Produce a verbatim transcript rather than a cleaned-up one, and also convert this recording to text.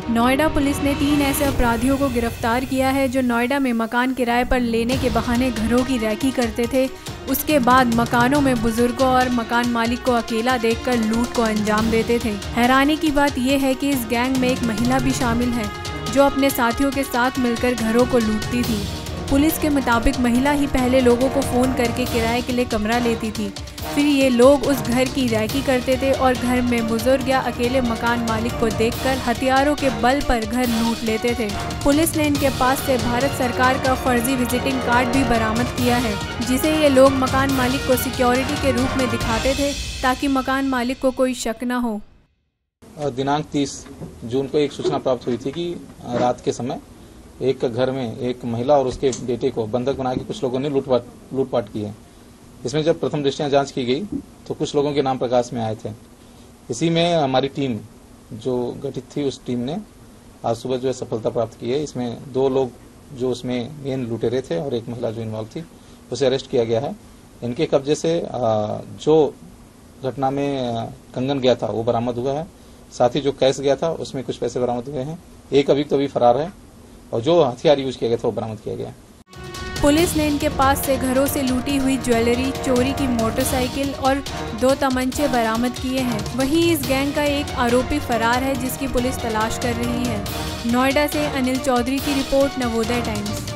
Noida police ने तीन ऐसे अपराधियों को गिरफ्तार किया है जो नोएडा में मकान किराए पर लेने के बहाने घरों की रैकी करते थे। उसके बाद मकानों में बुजुर्गों और मकान मालिक को अकेला देखकर लूट को अंजाम देते थे। हैरानी की बात यह है कि इस गैंग में एक महिला भी शामिल है जो अपने साथियों के साथ मिलकर घरों को लूटती थी। पुलिस के मुताबिक महिला ही पहले लोगों को फोन करके किराए के लिए कमरा लेती थी, फिर ये लोग उस घर की रैकी करते थे और घर में बुजुर्ग या अकेले मकान मालिक को देखकर हथियारों के बल पर घर लूट लेते थे। पुलिस ने इनके पास से भारत सरकार का फर्जी विजिटिंग कार्ड भी बरामद किया है, जिसे ये लोग मकान मालिक को सिक्योरिटी के रूप में दिखाते थे ताकि मकान मालिक को कोई शक न हो। दिनांक तीस जून को एक सूचना प्राप्त हुई थी कि रात के समय एक घर में एक महिला और उसके बेटे को बंधक बना के कुछ लोगों ने लूटपाट लूटपाट की है। इसमें जब प्रथम दृष्टया जांच की गई तो कुछ लोगों के नाम प्रकाश में आए थे। इसी में हमारी टीम जो गठित थी, उस टीम ने आज सुबह जो है सफलता प्राप्त की है। इसमें दो लोग जो उसमें मेन लुटेरे थे और एक महिला जो इन्वॉल्व थी, उसे अरेस्ट किया गया है। इनके कब्जे से जो घटना में कंगन गया था वो बरामद हुआ है, साथ ही जो कैश गया था उसमें कुछ पैसे बरामद हुए हैं। एक अभी तो अभी फरार है और जो हथियार यूज किया गया था वो बरामद किया गया। पुलिस ने इनके पास से घरों से लूटी हुई ज्वेलरी, चोरी की मोटरसाइकिल और दो तमंचे बरामद किए हैं। वहीं इस गैंग का एक आरोपी फरार है जिसकी पुलिस तलाश कर रही है। नोएडा से अनिल चौधरी की रिपोर्ट, नवोदय टाइम्स।